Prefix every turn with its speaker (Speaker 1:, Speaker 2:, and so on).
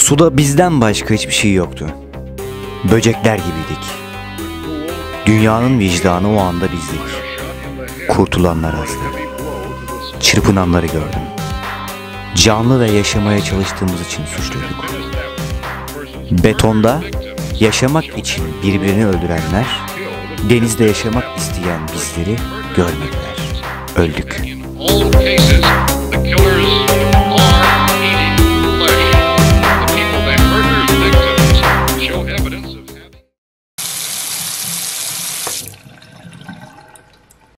Speaker 1: Suda bizden başka hiçbir şey yoktu. Böcekler gibiydik. Dünyanın vicdanı o anda bizdik. Kurtulanlar azdı. Çırpınanları gördüm. Canlı ve yaşamaya çalıştığımız için suçluyduk. Betonda yaşamak için birbirini öldürenler, denizde yaşamak isteyen bizleri görmediler. Öldük.